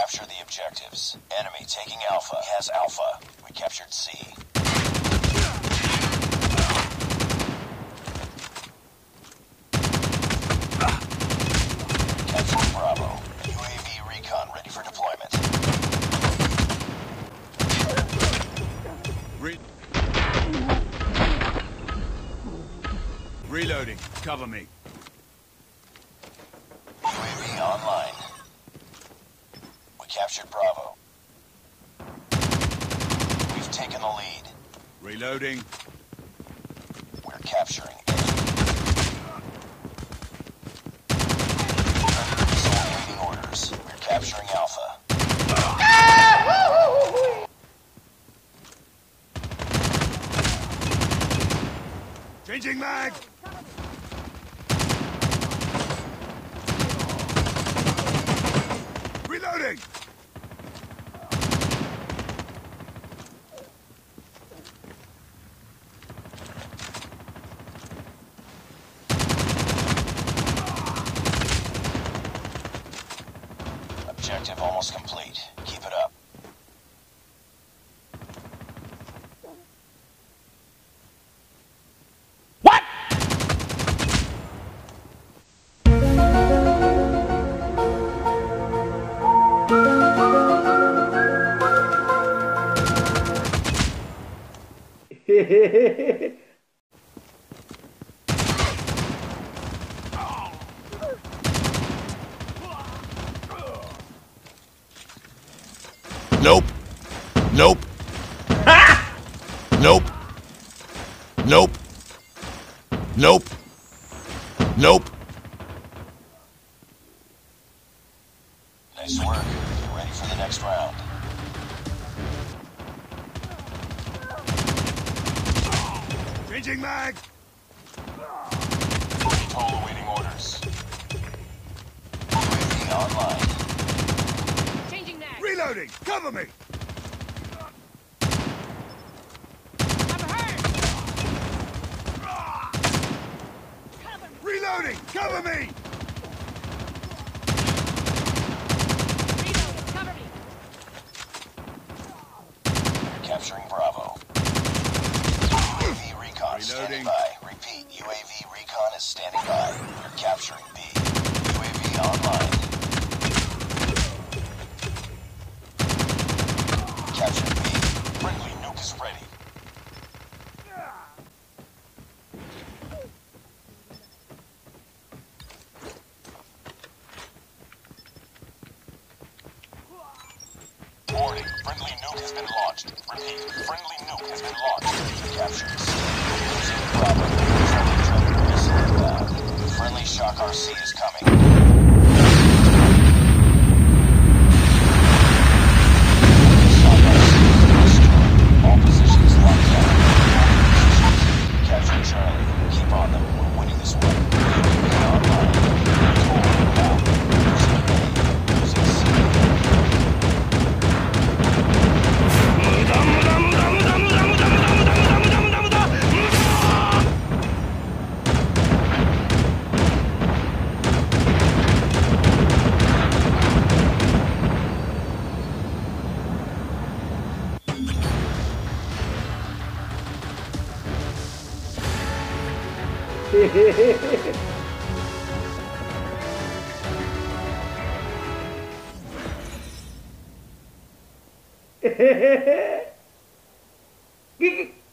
Capture the objectives. Enemy taking Alpha. Has Alpha. We captured C. Capturing Bravo. UAV recon ready for deployment. Reloading. Cover me. UAV online. We captured Bravo. We've taken the lead. Reloading. We're capturing A. Awaiting orders. We're capturing Alpha. Changing mag. Reloading. Objective almost complete. Keep it up. What? Nope. Nope. Nope. Nope. Nope. Nope. Nice work. Get ready for the next round. Changing mag. Control awaiting orders. UAV online. Changing mag. Reloading. Cover me. I'm hurt. Reloading. Cover me. Reload. Cover me. We're capturing Bravo. UAV recon standing Reloading. by. Repeat, UAV recon is standing by. We're capturing B. UAV online. Capture B. Friendly nuke is ready. Warning, friendly nuke has been launched. Repeat, friendly nuke has been launched. Capture C. Losing Bravo. Friendly trailer missile inbound. Friendly shock RC is coming. Shock RC is destroyed. All positions locked down. Capture Charlie. Keep on them. We're winning this one. UAV online. Control inbound. Losing A. Losing C. Gigi.